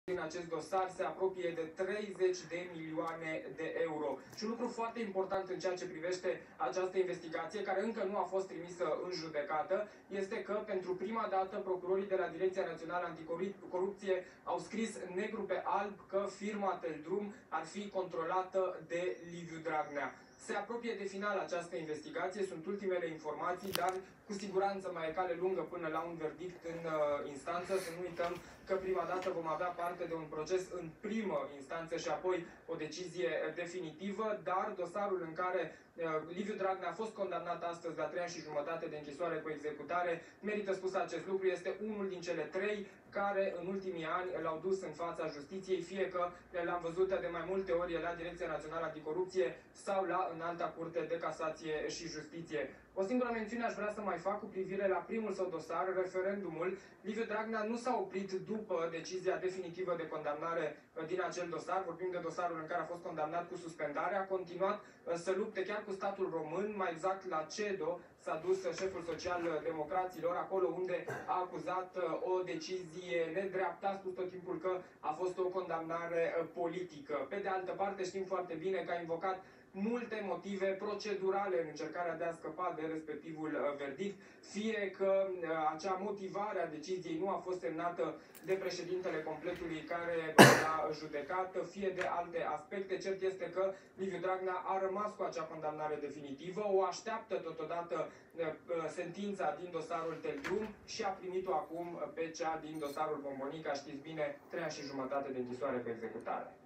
din acest dosar se apropie de 30 de milioane de euro. Și un lucru foarte important în ceea ce privește această investigație, care încă nu a fost trimisă în judecată, este că pentru prima dată procurorii de la Direcția Națională Anticorupție au scris negru pe alb că firma Teldrum ar fi controlată de Liviu Dragnea. Se apropie de final această investigație, sunt ultimele informații, dar cu siguranță mai e cale lungă până la un verdict în instanță. Să nu uităm că prima dată vom avea parte de un proces în primă instanță și apoi o decizie definitivă, dar dosarul în care Liviu Dragnea a fost condamnat astăzi la 3 ani și jumătate de închisoare cu executare, merită spus acest lucru, este unul din cele 3 care în ultimii ani l-au dus în fața justiției, fie că l-am văzut de mai multe ori la Direcția Națională Anticorupție sau la Înalta Curte de Casație și Justiție. O singură mențiune aș vrea să mai fac cu privire la primul său dosar, referendumul. Liviu Dragnea nu s-a oprit după decizia definitivă de condamnare din acel dosar, vorbim de dosarul în care a fost condamnat cu suspendare, a continuat să lupte chiar cu statul român, mai exact la CEDO s-a dus șeful social-democraților, acolo unde a acuzat o decizie nedreaptă, a spus tot timpul că a fost o condamnare politică. Pe de altă parte știm foarte bine că a invocat multe motive procedurale în încercarea de a scăpa de respectivul verdict, fie că acea motivare a deciziei nu a fost semnată de președintele completului care l-a judecat, fie de alte aspecte. Cert este că Liviu Dragnea a rămas cu acea condamnare definitivă, o așteaptă totodată sentința din dosarul Teldrum și a primit-o acum pe cea din dosarul Bombonica, știți bine, 3 ani și jumătate de închisoare cu executare.